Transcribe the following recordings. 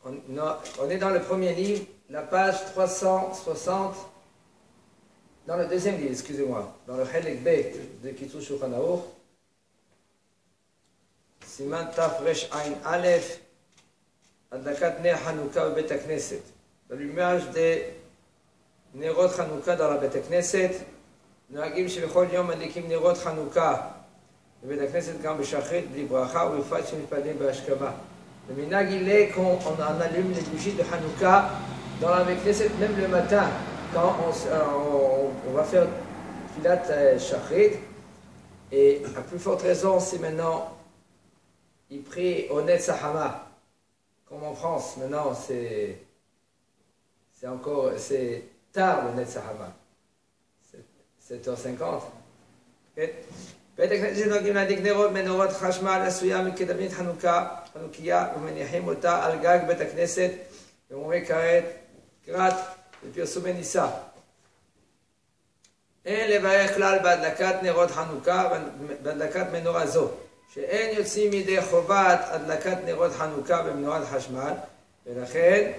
On est dans le premier livre, la page 360, dans le deuxième livre, excusez-moi, dans le Chelek Bet de Kitzur Shulchan Aruch, Siman Taf Resh Ain Aleph, Adlakat Ner Hanouka au Bet HaKnesset, l'allumage des Nerot Hanouka dans la Bet HaKnesset, נוהגים שבכל יום מדליקים נרות חנוכה בבית הכנסת גם בשחרית בלי ברכה ובפרט שמתפללים בהשכמה. למנהג il qu'on allume les bougies de Hanouka dans la Bet Knesset même le matin quand on va faire filat shachrit, et à plus forte raison c'est maintenant il prie au Netz Hama comme en France maintenant c'est tard le Netz Hama 7h50. בית הכנסת נוהגים להדליק נרות מנורות חשמל עשויה מקדמית חנוכיה ומניחים אותה על גג בית הכנסת במומי קרת בפרסומי ניסה. אין לברך כלל בהדלקת נרות חנוכה בהדלקת מנורה זו, שאין יוצאים מידי חובת הדלקת נרות חנוכה במנורת חשמל, ולכן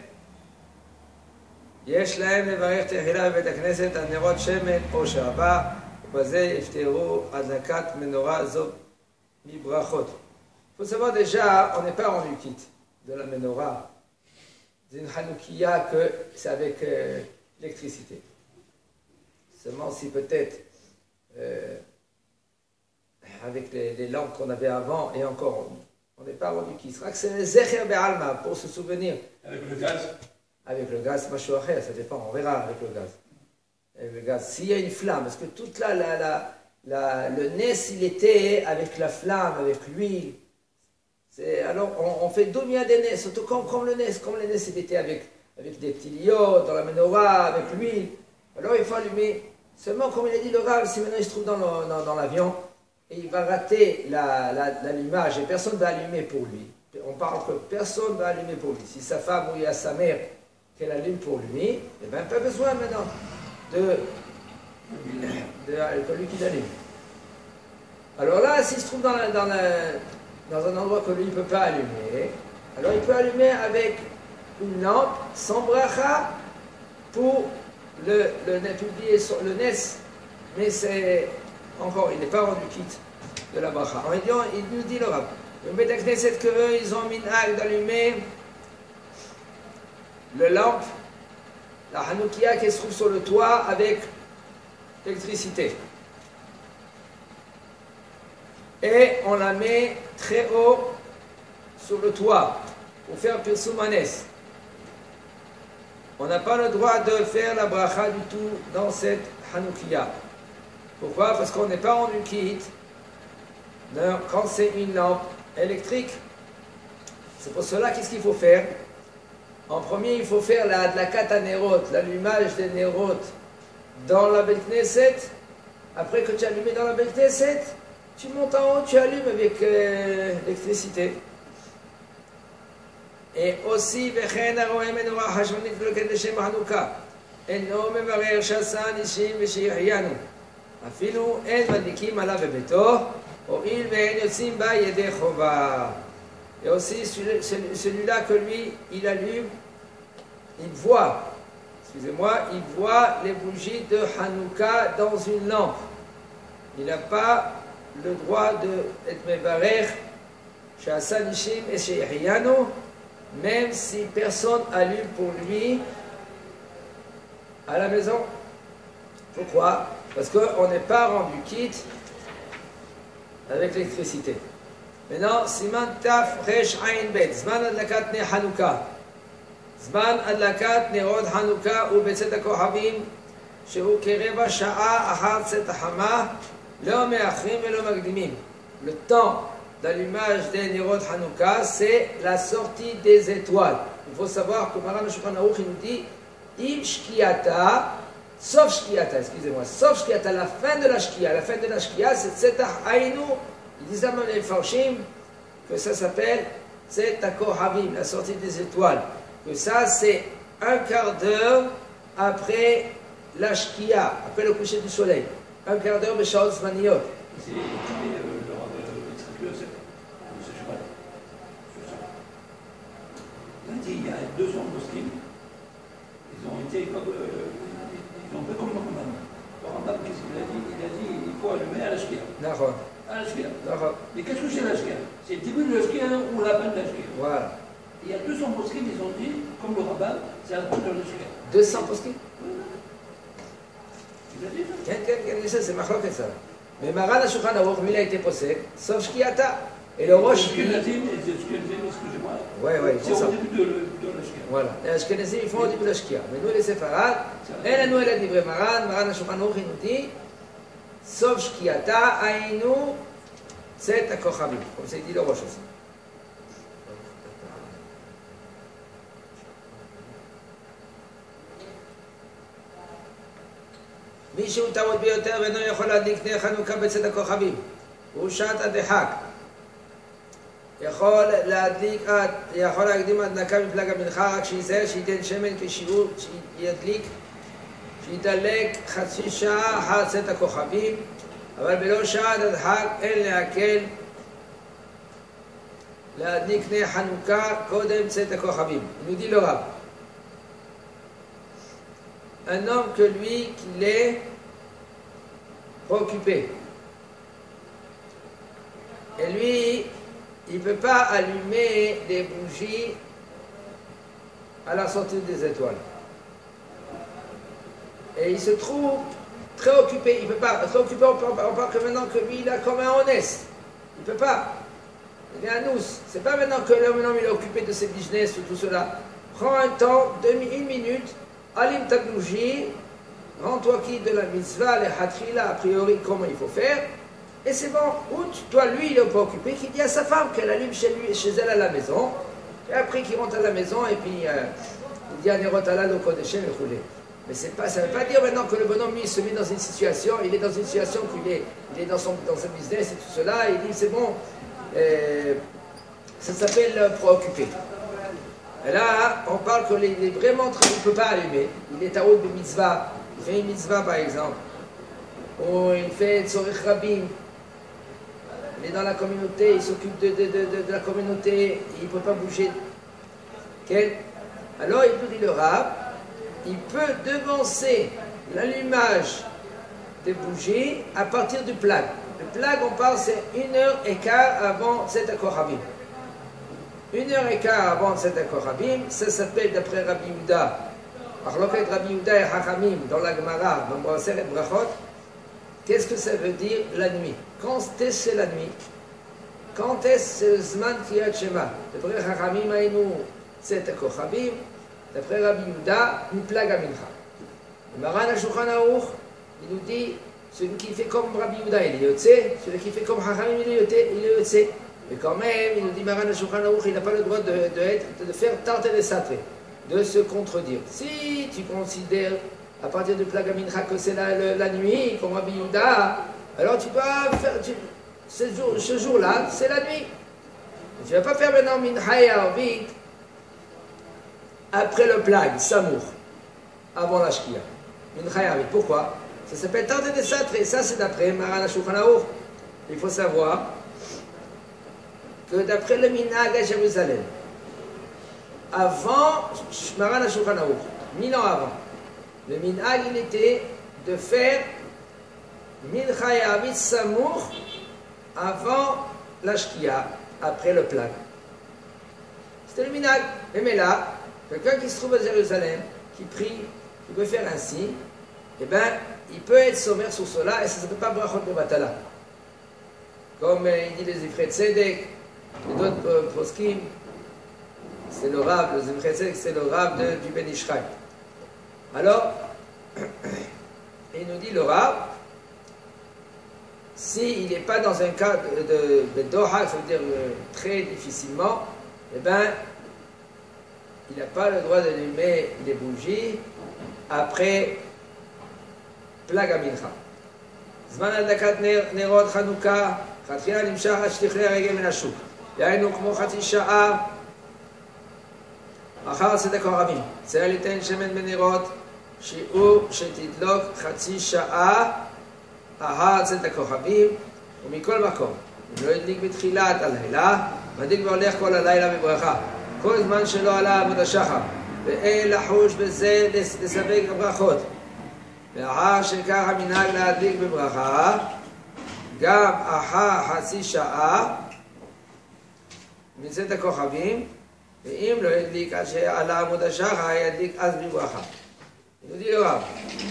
יש להם לברך תחילה בבית הכנסת על נרות שמן או שעבה, ובזה יפטרו הדלקת מנורה זו מברכות. Il faut savoir déjà, on n'est pas rendu quitte de la menorah d'une Hanoukia que c'est avec l'électricité. Seulement si peut-être avec les lampes qu'on avait avant, et encore, on n'est pas rendu quitte. C'est le Zecher Be'alma, pour se souvenir. Avec le gaz? Avec le gaz, c'est pas ça dépend, on verra avec le gaz. Avec le gaz, s'il y a une flamme, parce que toute le Nes, il était avec la flamme, avec l'huile. Alors, on fait domia des Nes, surtout comme le Nes, comme le Nes, il était avec des petits liots, dans la menorah, avec l'huile. Alors, il faut allumer. Seulement, comme il a dit le Rav, si maintenant il se trouve dans l'avion, et il va rater l'allumage, et personne ne va allumer pour lui. On parle que personne ne va allumer pour lui. Si sa femme ou il y a sa mère, qu'elle allume pour lui, eh bien, pas besoin maintenant de lui qui l'allume. Alors là, s'il se trouve dans un endroit que lui ne peut pas allumer, alors il peut allumer avec une lampe sans bracha pour publier sur le Nes, mais c'est encore, il n'est pas rendu quitte de la bracha. Il nous dit le Rav, le Bet HaKnesset qu'eux, ils ont minhag d'allumer le lampe, la Hanoukia qui se trouve sur le toit avec l'électricité. Et on la met très haut sur le toit pour faire Pirsum Hanes. On n'a pas le droit de faire la bracha du tout dans cette Hanoukia. Pourquoi? Parce qu'on n'est pas rendu quitte quand c'est une lampe électrique. C'est pour cela qu'est-ce qu'il faut faire? En premier, il faut faire la Adlakat Nerot, l'allumage des Nerot dans la Bet Knesset. Après que tu as allumé dans la Bet Knesset, tu montes en haut, tu allumes avec l'électricité. Et aussi, Vechen Arohem Menorah Hashmonit Bloket Leshem Hanouka. Eno Mevarer Shassan Ishim Veshihyanu. Afilu En Madlikim Ala Bebeto. Oil Ve'en Yotzim Ba Yedei Chova. Et aussi celui-là que lui, il allume, il voit les bougies de Hanouka dans une lampe. Il n'a pas le droit de être mevarer chez Hassan Ishim et chez Yehyanu, même si personne allume pour lui à la maison. Pourquoi? Parce qu'on n'est pas rendu quitte avec l'électricité. maintenant, סימן תרע"ב, זמן הדלקת נר חנוכה. זמן הדלקת נרות חנוכה הוא בצאת הכוכבים, שהוא כרבע שעה אחר צאת החמה, לא מאחרים ולא מקדימים. Le temps d'allumage des Nerot Hanouka, c'est la sortie des étoiles. Il faut savoir que Maran Shulchan Aruch nous dit Im Shkiata, sauf Shkiata, excusez-moi, sauf Shkiata, la fin de la Shkia. La fin de la Shkia, c'est Tzetach Ainu. Ils disent à les Farshim que ça s'appelle Tzetach Kohavim, la sortie des étoiles. Que ça, c'est un quart d'heure après la Shkia, après le coucher du soleil. Un quart d'heure de Shaot Zmaniyot. dit, il y a 200 mosquées, ils ont été ils ont fait comme le Rambam. Le Rambam, qu'est-ce qu'il a dit? Il a dit il faut allumer à la shkia. D'accord. À la shkia. D'accord. Mais qu'est-ce que c'est la shkia? C'est le début de la shkia ou la fin de la shkia. Voilà. Il y a 200 mosquées, ils ont dit, comme le Rambam, c'est à la fin de la shkia. 200 poskim? Il a dit ça. C'est machlok et ça. Mais Maran HaShulchan Aruch, lui, il a été posé, sauf Shkiata. Et le Rosh, lui. Excusez-moi. Oui, c'est ça. Au début de la shkia. Voilà. Les Ashkenazim, ils font au début de la Shkia. Mais nous, les Séfarades, elle nous, elle a dit vrai Maran HaShulchan Aruch, il nous dit, sauf Shkiata, Aïnou, c'est Akochamim. Comme c'est dit le Rosh aussi. מי שהוא טעות ביותר ואינו יכול להדליק נר חנוכה בצאת הכוכבים, הוא שעת הדחק. יכול להקדים הדלקה מפלג המנחה, רק שייזהר שייתן שמן כשיעור, שידלק חצי שעה אחר צאת הכוכבים, אבל בלא שעת הדחק אין להקל להדליק נר חנוכה קודם צאת הכוכבים. il nous dit le Rav. Un homme que lui, qu'il est préoccupé. Et lui, il ne peut pas allumer des bougies à la sortie des étoiles. Et il se trouve très occupé. Il ne peut pas. Très occupé, on parle que maintenant que lui, il a comme un honnête. Il ne peut pas. Il est à nous. Ce n'est pas maintenant que l'homme il est occupé de ses business ou tout cela. Prends un temps, une minute, allume ta bougie, rends-toi quitte de la mitzvah, les hatrila, a priori, comment il faut faire, et c'est bon. Ou toi, lui, il est pas occupé, qu'il dit à sa femme qu'elle allume chez elle à la maison, et après qu'il rentre à la maison, et puis il dit à Nerotala, le Kodeshem, et roulé. Mais c'est pas, ça ne veut pas dire maintenant que le bonhomme, lui, se met dans une situation, il est dans une situation qu'il est, il est dans son business et tout cela, et il dit c'est bon, ça s'appelle préoccupé. Et là, on parle qu'il est vraiment très, il ne peut pas allumer. Il est à haut de mitzvah. Il fait une mitzvah par exemple. Ou il fait Tzorech Rabim. Il est dans la communauté, il s'occupe de la communauté, et il ne peut pas bouger. Okay? Alors il peut dire le Rav, il peut devancer l'allumage des bougies à partir du plag. Le plag, on parle, c'est 1h15 avant cet Kohabim. 1h15 avant cet Kohabim, ça s'appelle d'après Rabbi Yehuda. Achloket Rabbi Yehuda et Hachamim dans la Gemara, dans le Seret Brachot. Qu'est-ce que ça veut dire la nuit? Quand est-ce la nuit? Quand est-ce le Zman Kriyat Shema? D'après Hachamim, Aïnou, cet Kohabim. D'après Rabbi Yehuda, une plague à Mincha. Le Maran HaShulchan Aruch, il nous dit, celui qui fait comme Rabbi Yehuda, il est Yotze, celui qui fait comme Hachamim, il est Yotze. Mais quand même, il nous dit Maran HaShulchan Aruch, il n'a pas le droit de faire Tarté de Satré, de se contredire. Si tu considères à partir de plague à Mincha que c'est la nuit, comme Rabbi Yehuda, alors tu dois faire, ce jour-là, c'est la nuit. Tu ne vas pas faire maintenant Mincha et Arvit après le plague, Samour, avant la Shkia. Mincha et Arvit. Pourquoi? Ça s'appelle Tarté de Satré. Ça, c'est d'après Maran HaShulchan Aruch. Il faut savoir que d'après le Minhag à Jérusalem, avant Maran HaShulchan Aruch, 1000 ans avant, le Minhag, il était de faire Mincha et Arvit Samour avant la Shkia, après le plague. C'était le Minhag. Mais là, quelqu'un qui se trouve à Jérusalem, qui prie, qui veut faire ainsi, eh bien, il peut être sommaire sur cela, et ça ne s'appelle pas Brachot de Batala. Comme il dit les Zifrei Tzedek, et d'autres poskim, c'est le Rav, le Zifrei Tzedek, c'est le Rav du Ben Ishraï. Alors, il nous dit le Rav, s'il n'est pas dans un cas de Bedoha, ça veut dire très difficilement, eh bien, il n'a pas le droit d'allumer les bougies après plague à Mincha. זמן הדלקת נרות חנוכה, חתחילה נמשך עד שתכלה הרגל מן השוק. דהיינו כמו חצי שעה אחר צאת הכוכבים. צריך ליתן שמן בנרות, שיעור שתדלוק חצי שעה אחר צאת הכוכבים, ומכל מקום. אם לא ידליק בתחילת הלילה, מדליק והולך כל הלילה בברכה. כל זמן שלא עלה עמוד השחר, ואין לחוש בזה לספק בברכות. לאחר שכך המנהג להדליק בברכה, גם אחר חצי שעה מצאת הכוכבים, ואם לא ידליק עד שעלה עמוד השחר, ידליק אז בברכה. nous dit le Rav.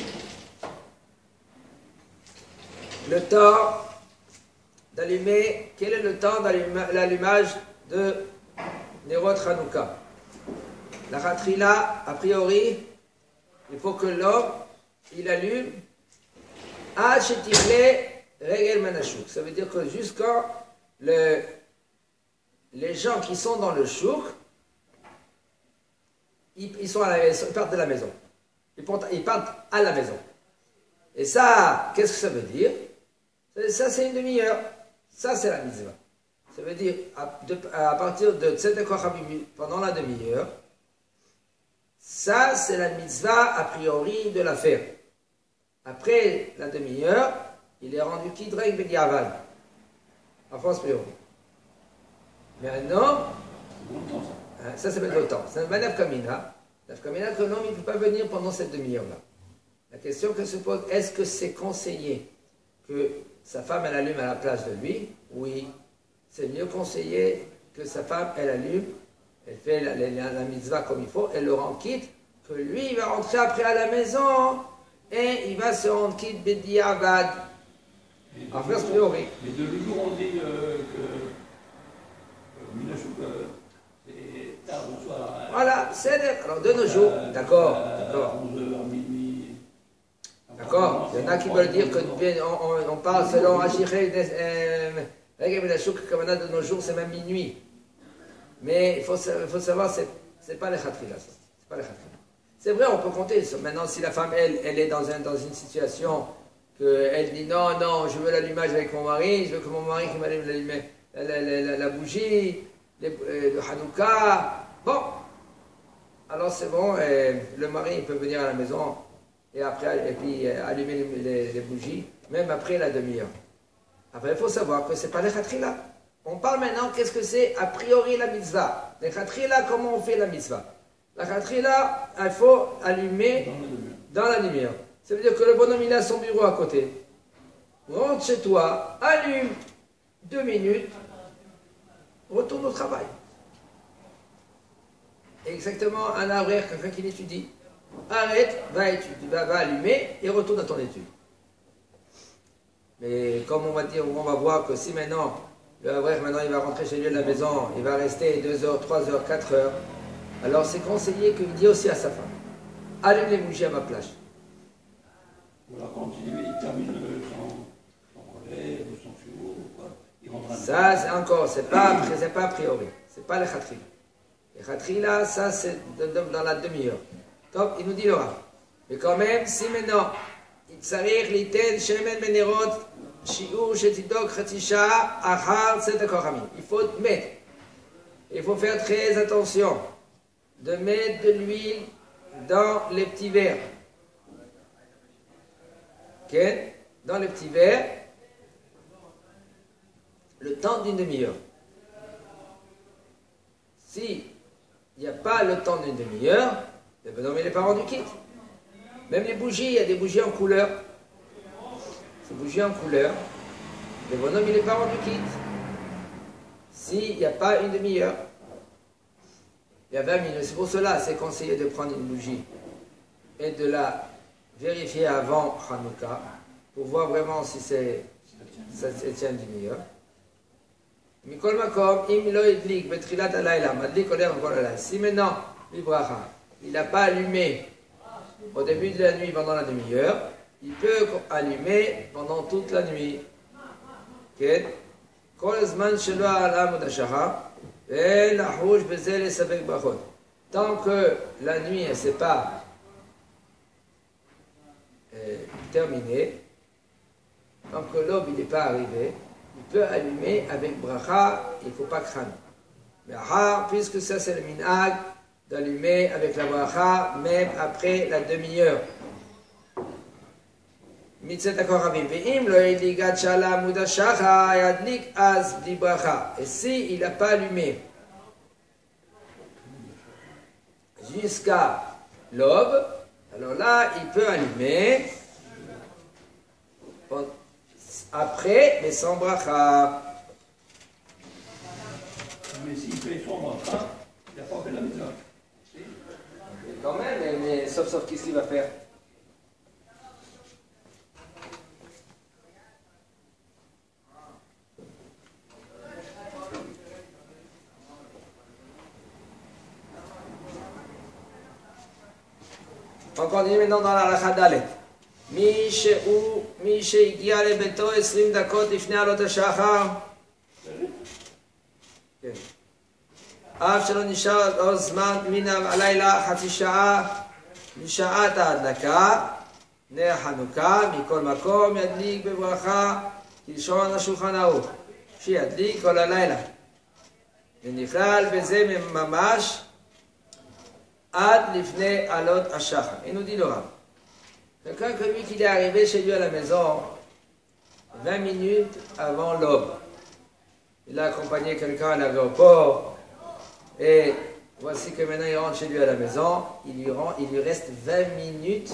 Le temps d'allumer, quel est le temps d'allumage de Nerot Hanouka? La Khatrila, a priori, il faut que l'homme, il allume à Chetifle Regel Manashuk. Ça veut dire que jusqu'à les gens qui sont dans le chouk, ils sont à la maison, ils partent de la maison. Ils partent à la maison. Et ça, qu'est-ce que ça veut dire? Ça, c'est une demi-heure. Ça, c'est la mitzvah. Ça veut dire, à partir de Tzedek Kochavim, pendant la demi-heure, ça, c'est la mitzvah a priori de la faire. Après la demi-heure, il est rendu Kidrek Bediaval. En France priori. Maintenant, ça s'appelle le temps. C'est un Nafkamina. Nafkamina que l'homme ne peut pas venir pendant cette demi-heure-là. La question que se pose, est-ce que c'est conseillé que sa femme elle allume à la place de lui? Oui. C'est mieux conseillé que sa femme elle allume, elle fait la mitzvah comme il faut, elle le rend quitte, que lui il va rentrer après à la maison et il va se rendre quitte Bediavad. En France priori. Mais de nos jours on dit que Minachouk, c'est tard au soir. Voilà, c'est alors de nos jours, d'accord, d'accord. 11h, minuit. D'accord, il y en a qui veulent dire que on parle selon Achiré, Regel Minachouk, comme on a de nos jours, c'est même minuit. Mais il faut savoir, c'est pas les khatrila, ça. C'est pas les khatrila. C'est vrai, on peut compter. Maintenant, si la femme, elle est dans une situation qu'elle dit non, non, je veux l'allumage avec mon mari, je veux que mon mari qui m'allume la bougie, le Hanouka. Bon, alors c'est bon, le mari il peut venir à la maison et puis allumer les bougies, même après la demi-heure. Après, il faut savoir que ce n'est pas les khatrila. On parle maintenant, qu'est-ce que c'est a priori la mitzvah? Les khatrila, comment on fait la mitzvah? La khatrila, il faut allumer dans la lumière. Ça veut dire que le bonhomme, il a son bureau à côté. Rentre chez toi, allume 2 minutes, retourne au travail. Exactement un avraire, quelqu'un qui étudie. Arrête, va allumer et retourne à ton étude. Mais comme on va voir que si maintenant, le avraire, maintenant il va rentrer chez lui à la maison, il va rester 2 heures, 3 heures, 4 heures, alors c'est conseillé qu'il dit aussi à sa femme, allume les bougies à ma place. Ou alors quand il termine son relais ou son fumeau, il rentre à la maison. Ça, c'est encore, c'est pas a priori, c'est pas les khatrila. Les khatrila, ça c'est dans la demi-heure. Donc, il nous dit le Rav. Mais quand même, si maintenant, il s'arrive l'iten shemen menerot shiur shetidok khatisha achar tzedek kochamim. Il faut mettre, il faut faire très attention de mettre de l'huile dans les petits verres. Okay? Dans les petits verres, le temps d'une demi-heure. Si il n'y a pas le temps d'une demi-heure, le bonhomme n'est pas rendu quitte. Même les bougies, il y a des bougies en couleur. Ces bougies en couleur, le bonhomme il n'est pas rendu quitte. S'il n'y a pas une demi-heure, il y a 20 minutes. C'est pour cela, c'est conseillé de prendre une bougie et de la vérifier avant Hanouka pour voir vraiment si ça tient une demi-heure. Mikol makom, im lo idlik betrilat alayla, madlik oler kol alayla. Si maintenant, l'ibracha, il n'a pas allumé au début de la nuit pendant la demi-heure, il peut allumer pendant toute la nuit. Kol zman shelo ala amud hashachar, ve'lahush beze lesavek brachot. Tant que la nuit ne s'est pas terminée, tant que l'aube n'est pas arrivé, il peut allumer avec bracha, il ne faut pas craindre. Mais puisque ça c'est le minhag, d'allumer avec la bracha, même après la demi-heure. Mitzet akoravim ve'im lo yidligat shala amud hashachar yadlik az di bracha. Et si il n'a pas allumé jusqu'à l'aube, alors là, il peut allumer après, mais sans bracha. Mais s'il fait son bracha, il n'a pas fait la mitzvah. Quand même, mais sauf qu'est-ce qu'il va faire? On continue maintenant dans la halakha dalet. מי שהגיע לביתו 20 דקות לפני עלות השחר, אף שלא נשאר עוד זמן מן הלילה חצי שעה משעת ההדלקה, נר חנוכה, מכל מקום ידליק בברכה, כלשון השולחן ערוך, שידליק כל הלילה. ונכלל בזה ממש עד לפני עלות השחר. Il nous dit le Rav. Quelqu'un que lui qu'il est arrivé chez lui à la maison 20 minutes avant l'aube. Il a accompagné quelqu'un à l'aéroport et voici que maintenant il rentre chez lui à la maison, il lui reste 20 minutes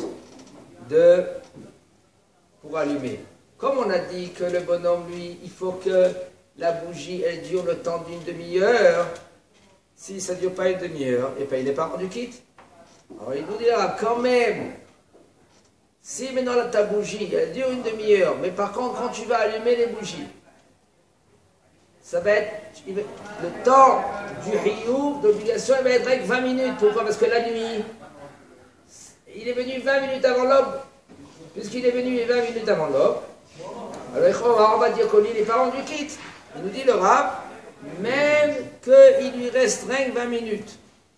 pour allumer. Comme on a dit que le bonhomme, lui, il faut que la bougie, elle dure le temps d'une demi-heure. Si ça ne dure pas une demi-heure, et bien il n'est pas rendu quitte. Alors il nous dira quand même, si maintenant ta bougie, elle dure une demi-heure, mais par contre quand tu vas allumer les bougies, ça va être, le temps du riyou, d'obligation, il va être avec 20 minutes. Pourquoi? Parce que la nuit, il est venu 20 minutes avant l'aube. Puisqu'il est venu 20 minutes avant l'aube, alors on va dire que lui, il n'est pas rendu quitte. Il nous dit le Rav, même qu'il lui reste rien que 20 minutes.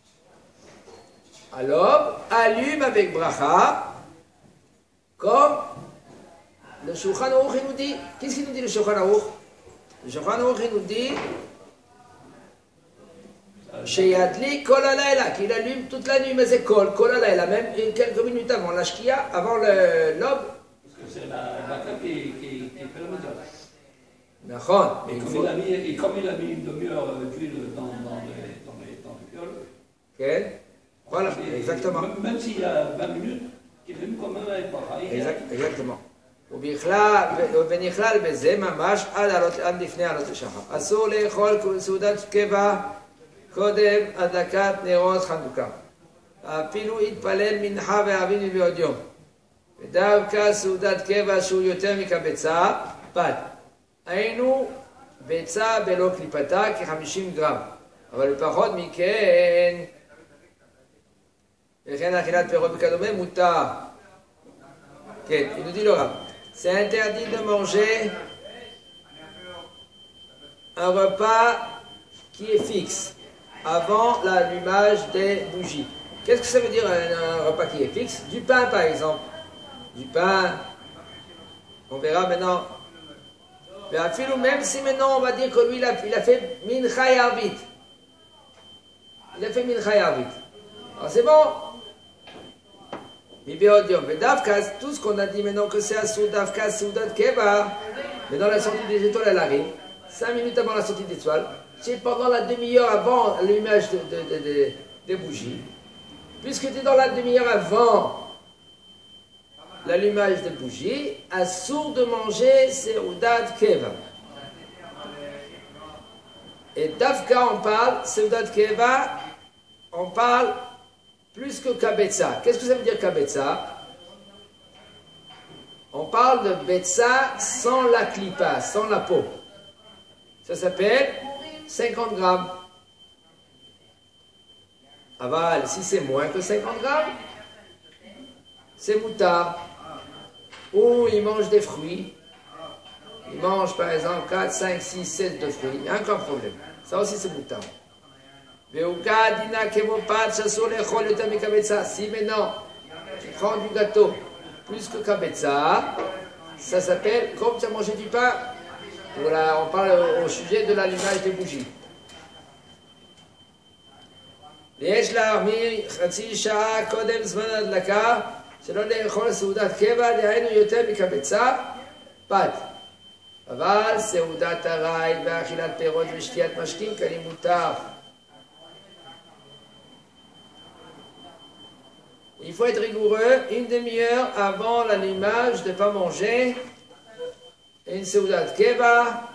À l'aube, allume avec bracha, comme le Shulchan Aruch il nous dit. Qu'est-ce qu'il nous dit le Shulchan Aruch? Le Shulchan Aruch il nous dit Sheyadlik kol halayla, qu'il allume toute la nuit, mais c'est kol halayla, même quelques minutes avant la shkia, avant l'aube. Parce que c'est la vaca qui fait la mitzvah. D'accord. Et comme il a mis une demi-heure d'huile dans le fiole. Ok. Voilà, exactement. Même s'il y a 20 minutes, il allume quand même avec pareil. Exactement. ונכלל בזה ממש עד לפני עלות השחר. אסור לאכול סעודת קבע קודם הדלקת נרות חנוכה. אפילו יתפלל מנחה ואבינו בעוד יום. ודווקא סעודת קבע שהוא יותר מקבצה, פת. היינו ביצה בלא קליפתה כ-50 גרם. אבל פחות מכן, וכן אכילת פירות וכדומה מותר. כן, il nous dit le Rav. C'est interdit de manger un repas qui est fixe avant l'allumage des bougies. Qu'est-ce que ça veut dire un repas qui est fixe? Du pain par exemple. Du pain, on verra maintenant. Même si maintenant on va dire que lui il a fait mincha et arvit. Il a fait mincha et arvit. Alors c'est bon. Tout ce qu'on a dit maintenant que c'est Assoud, Davka, Soudat, Keva, mais dans la sortie des étoiles, elle arrive, 5 minutes avant la sortie des étoiles, c'est pendant la demi-heure avant l'allumage des bougies. Puisque tu es dans la demi-heure avant l'allumage des bougies, Assoud de manger, c'est Soudat, Keva. Et Davka, on parle, Soudat, Keva, on parle plus que kabetza. Qu'est-ce que ça veut dire kabetza? On parle de betza sans la klipa, sans la peau. Ça s'appelle 50 grammes. Aval, si c'est moins que 50 grammes, c'est moutard. Ou il mange des fruits. Il mange par exemple 4, 5, 6, 7 de fruits. Il n'y a aucun problème. Ça aussi c'est moutard. Si maintenant tu prends du gâteau plus que kabetza, ça s'appelle comme tu as mangé du pain. Voilà, on parle au sujet de l'allumage des bougies. ויש להחמיר חצי שעה קודם זמן ההדלקה שלא לאכול סעודת קבע, דהיינו יותר מקבצה, פת. אבל סעודת ארעי ואכילת פירות ושתיית משקים כלי מותר. faut être rigoureux, une demi-heure avant l'allumage, de ne pas manger. Une Seudat Keva.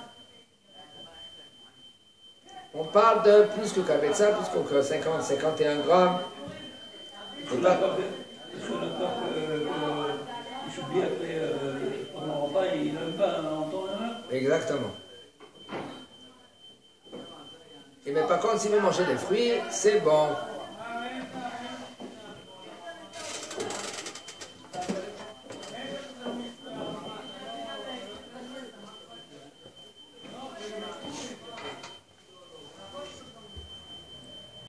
On parle de plus que Kabetza, plus que 50, 51 grammes. Est-ce qu'on a peur qu'il s'oublie après pendant le repas, il n'a même pas en temps et en heure? Exactement. Et mais par contre, si vous mangez des fruits, c'est bon.